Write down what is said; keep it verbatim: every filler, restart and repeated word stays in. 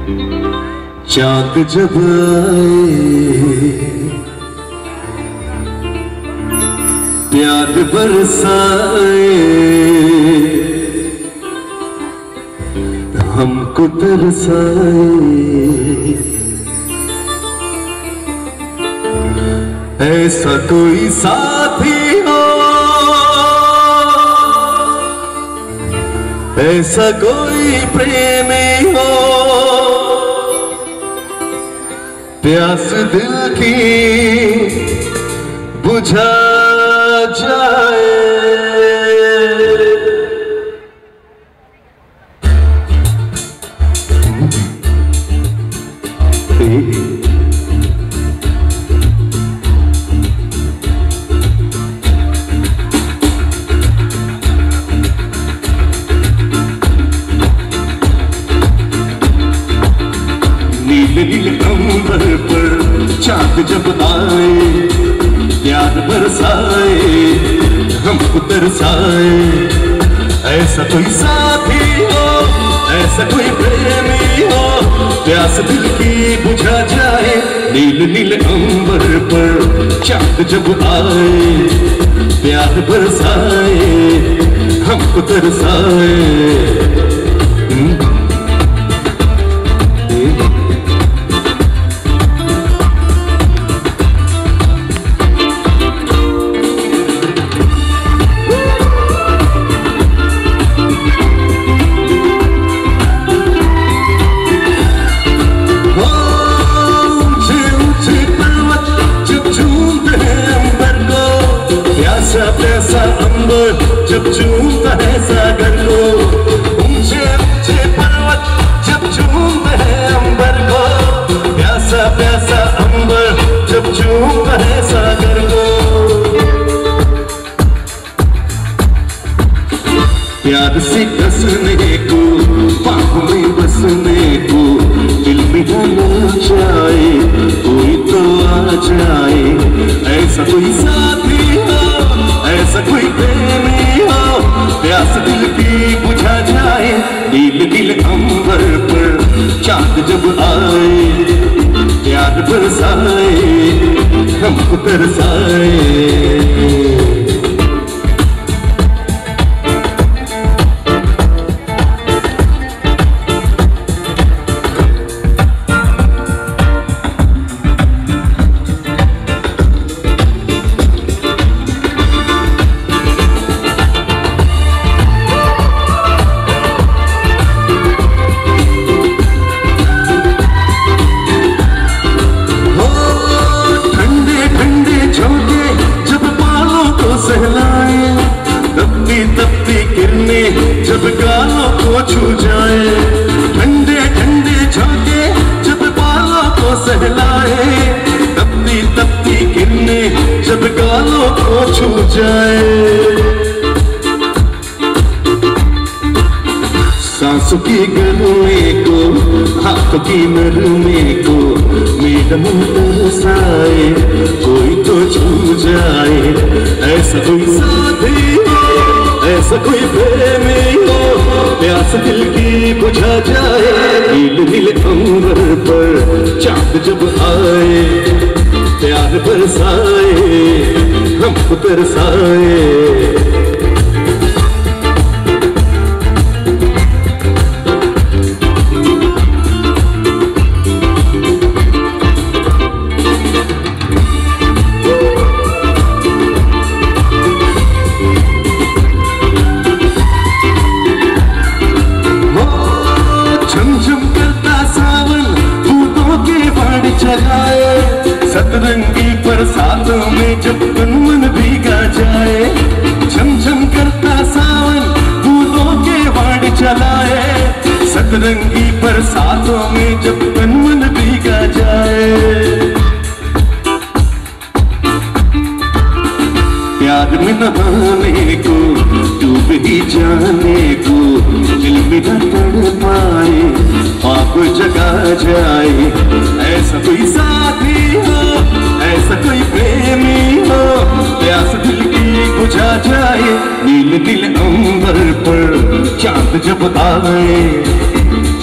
चाँद जब आए प्यार बरसाए हमको तरसाए, ऐसा कोई साथी हो, ऐसा कोई प्रेमी हो, प्यास दिल की बुझा जाए। नीले नीले अंबर पर चाँद जब आए, प्यार बरसाए हमको तरसाए, ऐसा कोई साथी हो, ऐसा कोई प्रेमी हो, प्यास दिल की बुझा जाए। नीले नीले अंबर पर चाँद जब आए, प्यार बरसाए हमको तरसाए। प्यासा अंबर जब झूमता है सागर को, ऊंचे ऊंचे पर्वत जब झूमते हैं अंबर को, प्यासा प्यासा अंबर जब झूमता है सागर को। प्यार से कसने को, बाहों में बसने को, दिल में ढल जाए कोई तो आ जाए, ऐसा कोई साथी हो, ऐसा कोई प्रेमी हो, प्यास दिल की बुझा जाए। नीले नीले अंबर पर चाँद जब आए, प्यार बरसाए हमको तरसाए। जब गालों को छू जाए, ठंडे ठंडे झोंके जब बालों को सहलाए, तपती तपती किरणें जब गालों को छू जाए। सांसों की गरमे को, हाथों की नरमे को, मेरा मन तरसाए कोई तो छू जाए, ऐसा कोई साथी हो, ऐसा कोई प्रेमी हो, प्यास दिल की बुझा जाए। नीले नीले अंबर पर चाँद जब आए, प्यार बरसाए हमको तरसाए। सतरंगी बरसातों में जब तन मन भीगा जाए, झमझम करता सावन बूंदों के बाढ़ चलाए, सतरंगी बरसातों में जब तन मन भीगा जाए। प्यार में नहाने को, डूब ही जाने को, दिल में न तड़ पाए, ख्वाब जगा जाए, ऐसा कोई साथी हो, ऐसा कोई प्रेमी हो, प्यास दिल की बुझा जाए। नीले नीले अंबर पर चाँद जब आए,